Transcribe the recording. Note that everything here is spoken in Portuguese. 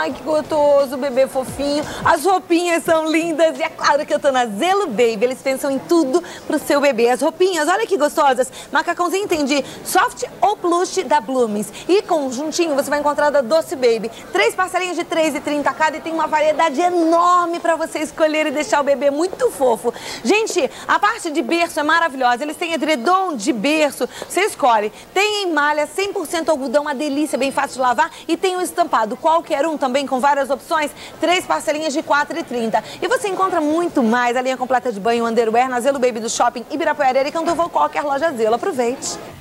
Ai, que gostoso, bebê fofinho. As roupinhas são lindas e é claro que eu tô na Zelo Baby. Eles pensam em tudo pro seu bebê. As roupinhas, olha que gostosas. Macacãozinho tem de soft ou plush da Bloomings. E conjuntinho você vai encontrar da Doce Baby. 3 parcelinhas de R$3,30 cada e tem uma variedade enorme pra você escolher e deixar o bebê muito fofo. Gente, a parte de berço é maravilhosa. Eles têm edredom de berço. Você escolhe. Tem em malha 100% algodão, uma delícia, bem fácil de lavar. E tem um estampado, qualquer um também, com várias opções. 3 parcelinhas de R$4,30. E você encontra muito mais. A linha completa de banho underwear na Zelo Baby do Shopping Ibirapuera e Candovô, qualquer loja Zelo. Aproveite!